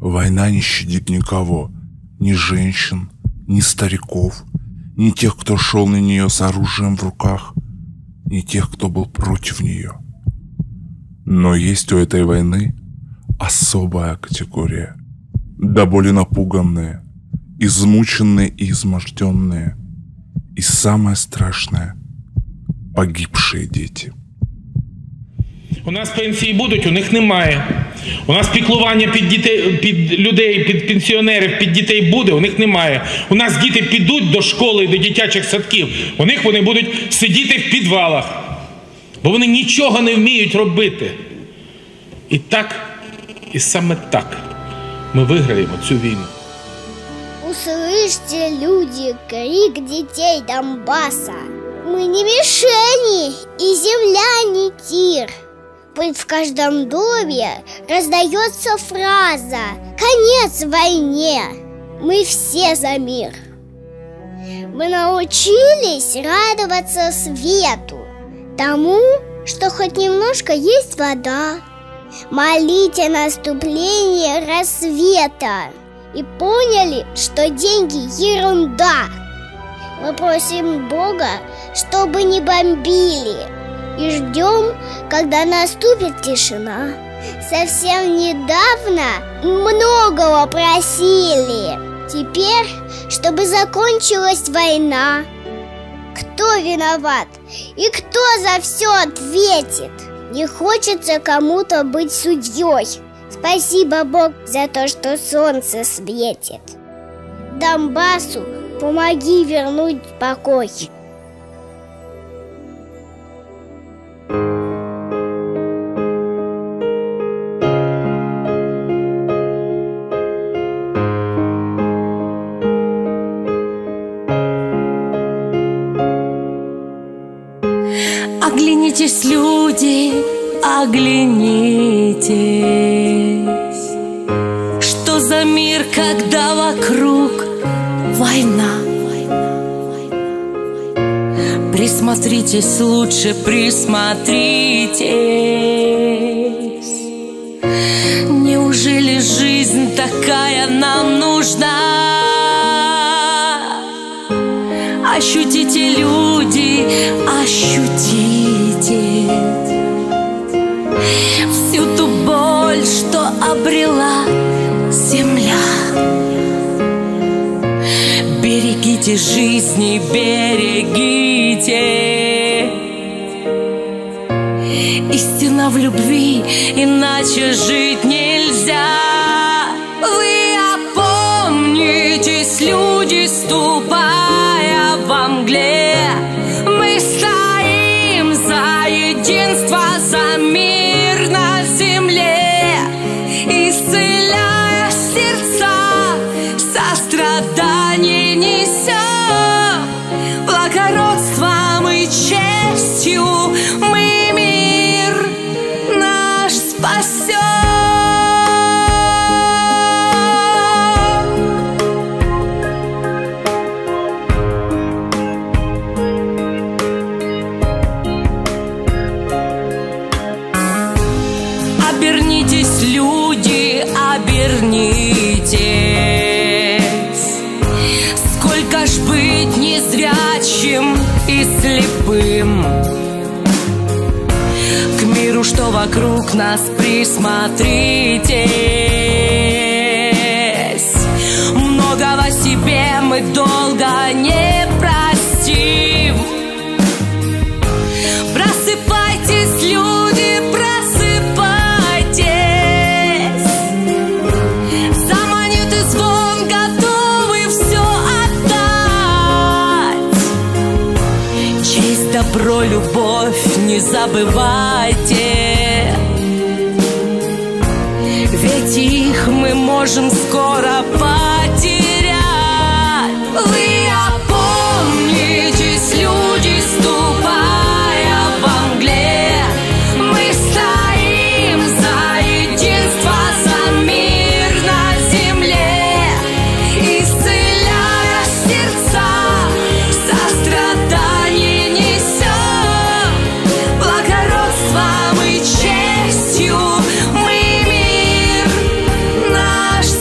Война не щадит никого, ни женщин, ни стариков, ни тех, кто шел на нее с оружием в руках, ни тех, кто был против нее. Но есть у этой войны особая категория, до боли напуганные, измученные и изможденные, и самое страшное – погибшие дети. У нас пенсії будуть, у них немає. У нас піклування під дітей, під людей, під пенсіонерів, під дітей буде, у них немає. У нас діти підуть до школи, до дитячих садків, у них вони будуть сидіти в підвалах, бо вони нічого не вміють робити. І так, і саме так ми виграємо цю війну. Услышьте, люди, крик детей Донбасса. Мы не мишени, и земля не тир. Пусть в каждом доме раздается фраза «Конец войне! Мы все за мир!» Мы научились радоваться свету, тому, что хоть немножко есть вода, молить о наступлении рассвета, и поняли, что деньги ерунда. Мы просим Бога, чтобы не бомбили, и ждем, когда наступит тишина. Совсем недавно многого просили. Теперь, чтобы закончилась война. Кто виноват и кто за все ответит? Не хочется кому-то быть судьей. Спасибо, Бог, за то, что солнце светит. Донбассу помоги вернуть покой. Оглянитесь, люди, оглянитесь. Что за мир, когда вокруг война? Присмотритесь лучше, присмотритесь. Неужели жизнь такая нам нужна? Ощутите, люди, ощутите всю ту боль, что обрела земля. Берегите жизни, берегите. Истина в любви, иначе жить нельзя. Вы опомнитесь, люди, ступая во мгле. Мы стоим за единство, за мир на земле, исцеляя сердца, сострадание несем, благородством и честью мы мир наш спасем. Обернитесь, люди, обернитесь. Сколько ж быть незрячим и слепым? К миру, что вокруг нас, присмотритесь. Многого себе мы долго не простим. Просыпайтесь, люди, просыпайтесь. Заманит и звон, готовы все отдать. Честь, добро, любовь не забывайте. Ведь их мы можем скоро потерять. Вы опомнитесь, люди, ступая во мгле. Мы стоим за единство, за мир на земле, исцеляя сердца, сострадание несем, благородством и честью мы мир наш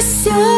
прощай.